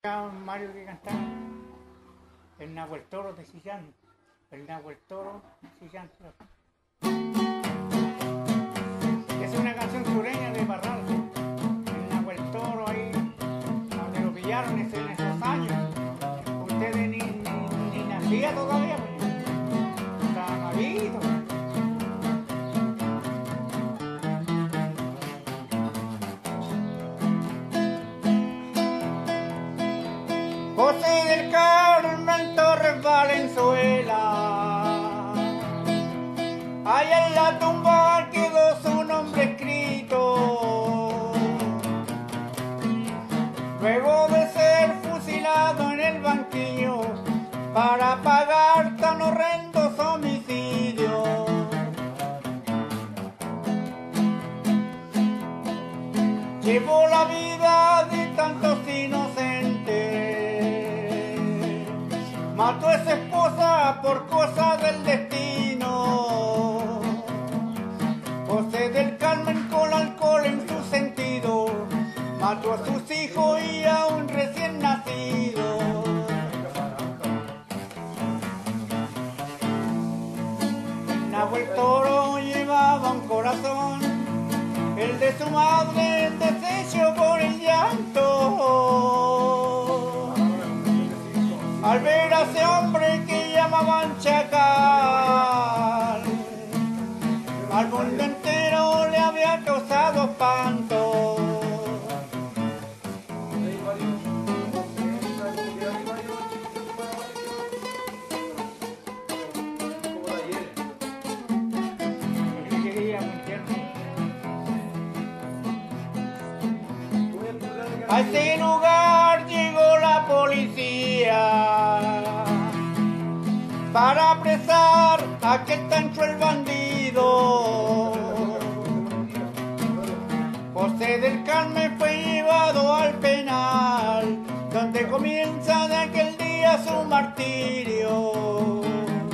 Mario que cantaba el Nahuel Toro de Chillán, el Nahuel Toro de Chillán. Es una canción sureña de Parral. El Nahuel Toro ahí, donde lo pillaron en esos años. Ustedes ni nacía todavía, pues. Estaba malito. José del Carmen Torres Valenzuela, allá en la tumba quedó su nombre escrito. Luego de ser fusilado en el banquillo para pagar tan horrendos homicidios, llevó la vida de tantos inocentes. Mató a su esposa por cosa del destino. José del Carmen con alcohol en su sentido mató a sus hijos y a un recién nacido. Nahuel Toro llevaba un corazón, el de su madre deshecho por el llanto. Al ver a ese hombre que llamaban Chacal, al mundo entero le había causado espanto. A ese lugar llegó la policía para apresar a aquel tan cruel bandido. José del Carmen fue llevado al penal, donde comienza de aquel día su martirio.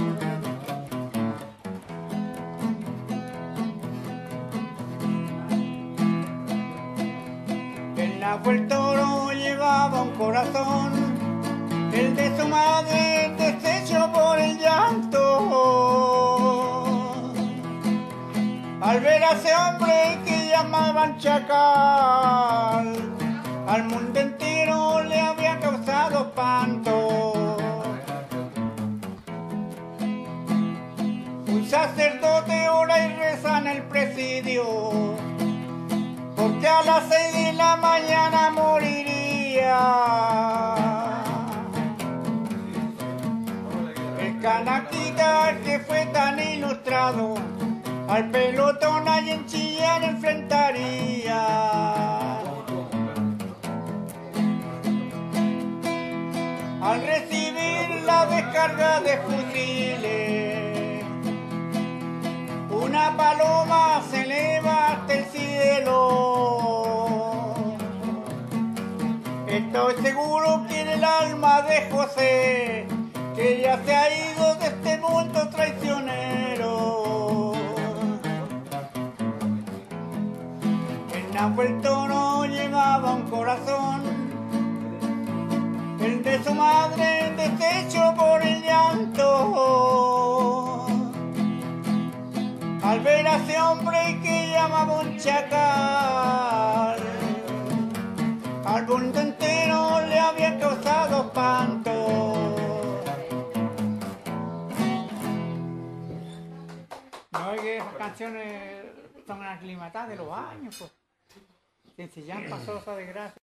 El Nahuel Toro llevaba un corazón, el de su madre deshecho por el llanto. Al ver a ese hombre que llamaban Chacal, al mundo entero le había causado espanto. Un sacerdote ora y reza en el presidio, porque a las 6 de la mañana moriría. El canaquita que fue tan ilustrado, al pelotón ahí en Chillán enfrentaría. Al recibir la descarga de fusiles, una paloma se eleva hasta el cielo. Estoy seguro que en el alma de José, que ya se ha ido de este mundo traicionero. El Nahuel Toro llevaba un corazón, el de su madre deshecho por el llanto. Al ver a ese hombre que llamaba un Chacal, al mundo entero le había causado espanto. No, es que esas canciones son aclimatadas de los años, pues. Si ya pasó esa desgracia.